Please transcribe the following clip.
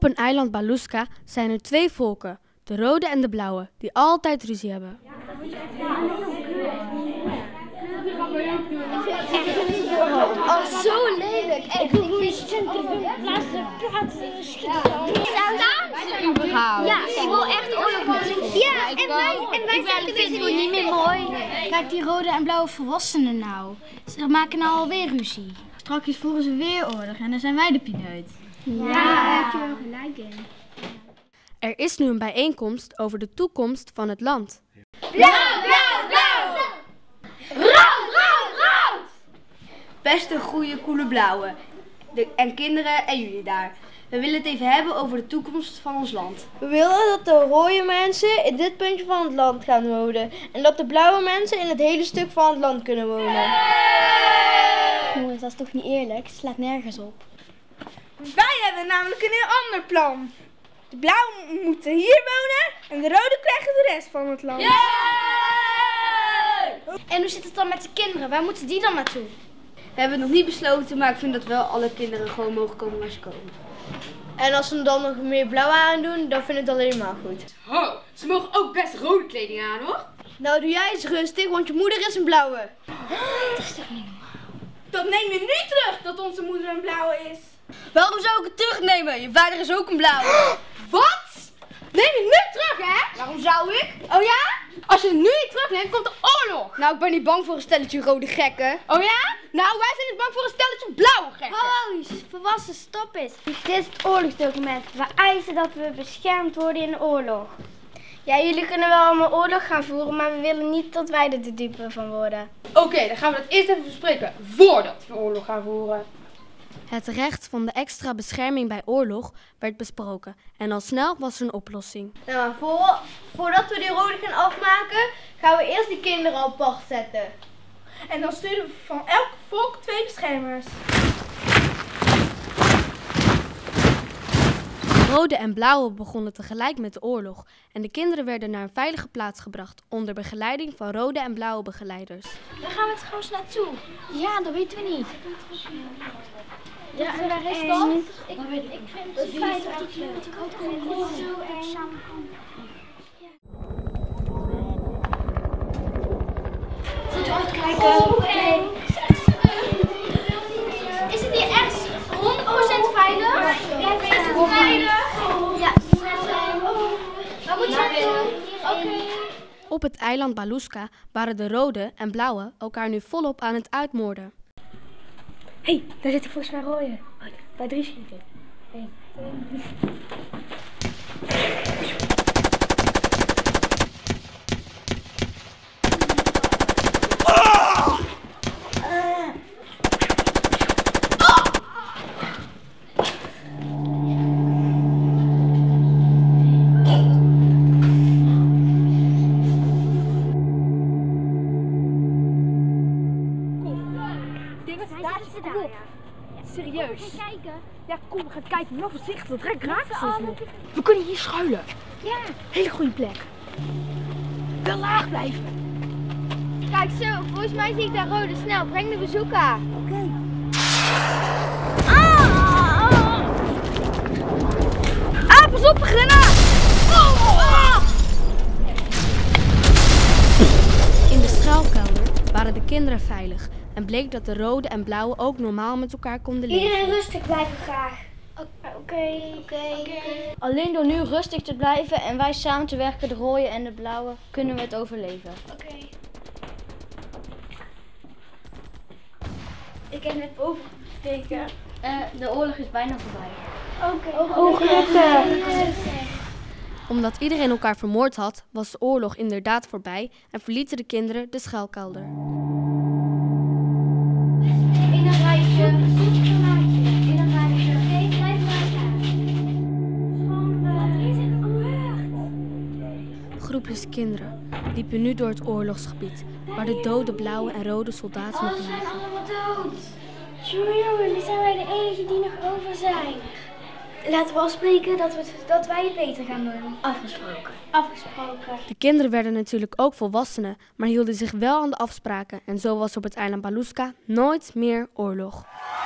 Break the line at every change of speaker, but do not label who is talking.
een eiland Baluska zijn er twee volken, de rode en de blauwe, die altijd ruzie hebben.
Oh, zo lelijk. Ik wil gewoon plaatsen. Ja, ik wil echt oorlog maken. Ja, en wij zijn het niet meer mooi.
Kijk die rode en blauwe volwassenen nou. Ze maken nou alweer ruzie. Straks voeren ze weer oorlog en dan zijn wij de pineut.
Ja, daar heb je wel gelijk in.
Er is nu een bijeenkomst over de toekomst van het land.
Blauw, blauw, blauw! Rood, rood, rood!
Best een goede, coole blauwe. En kinderen en jullie daar. We willen het even hebben over de toekomst van ons land.
We willen dat de rode mensen in dit puntje van het land gaan wonen. En dat de blauwe mensen in het hele stuk van het land kunnen wonen.
Jongens, dat is toch niet eerlijk? Het slaat nergens op.
Wij hebben namelijk een heel ander plan. De blauwen moeten hier wonen en de rode krijgen de rest van het land.
En hoe zit het dan met de kinderen? Waar moeten die dan naartoe?
We hebben het nog niet besloten, maar ik vind dat wel alle kinderen gewoon mogen komen waar ze komen.
En als ze dan nog meer blauw aandoen, dan vind ik het alleen maar goed.
Ho, ze mogen ook best rode kleding aan, hoor.
Nou, doe jij eens rustig, want je moeder is een blauwe.
Dat neem je nu terug dat onze moeder een blauwe is.
Waarom zou ik het terugnemen? Je vader is ook een blauwe.
Wat? Neem je nu terug, hè?
Waarom zou ik?
Oh ja? Als je het nu niet terugneemt, komt er oorlog.
Nou, ik ben niet bang voor een stelletje rode gekken.
Oh ja? Nou, wij zijn niet bang voor een stelletje blauwe gekken.
Hallo, volwassen, stop eens. Dit is het oorlogsdocument. We eisen dat we beschermd worden in de oorlog. Ja, jullie kunnen wel allemaal oorlog gaan voeren, maar we willen niet dat wij er de dupe van worden.
Oké, dan gaan we dat eerst even bespreken voordat we oorlog gaan voeren.
Het recht van de extra bescherming bij oorlog werd besproken en al snel was er een oplossing.
Nou, voordat we die rode gaan afmaken, gaan we eerst de kinderen apart zetten.
En dan sturen we van elk volk 2 beschermers.
Rode en blauwe begonnen tegelijk met de oorlog en de kinderen werden naar een veilige plaats gebracht onder begeleiding van rode en blauwe begeleiders.
Daar gaan we het gewoon naartoe. Ja, dat weten we niet.
Ja, en waar is dat?
Ik vind het fijn dat ik ook gewoon zo erg samenkomen. Goed uitkijken.
Is het hier echt 100% veilig? Ja, is het veilig? Ja. Waar moet je naartoe? Oké.
Op het eiland Baluska waren de rode en blauwe elkaar nu volop aan het uitmoorden.
Hé, daar zitten volgens mij rode. Bij 3 schieten. 1, 2. Serieus?
Kijken.
Ja, kom, we gaan kijken. Wel voorzichtig, dat raakt ze ons. We kunnen hier schuilen.
Ja.
Hele goede plek. Wel laag blijven.
Kijk zo, volgens mij zie ik daar rode. Snel, breng de bezoeker.
Oké. Pas op, granaat!
In de schuilkelder waren de kinderen veilig en bleek dat de rode en blauwe ook normaal met elkaar konden leven.
Iedereen rustig blijven graag. Oké.
Alleen door nu rustig te blijven en wij samen te werken, de rode en de blauwe, kunnen we het overleven.
Oké. Ik heb net boven gekeken.
De oorlog is bijna voorbij.
Omdat iedereen elkaar vermoord had, was de oorlog inderdaad voorbij en verlieten de kinderen de schuilkelder.
In een rijtje. In een rijtje. Oké, blijf maar staan. Wat is er gebeurd?
Groepjes kinderen liepen nu door het oorlogsgebied, waar de dode blauwe en rode soldaten nog
Ze zijn
lagen.
allemaal dood. Jongen, nu zijn wij de enige die nog over zijn. Laten we afspreken dat wij het beter gaan doen. Afgesproken.
De kinderen werden natuurlijk ook volwassenen, maar hielden zich wel aan de afspraken en zo was op het eiland Baluska nooit meer oorlog.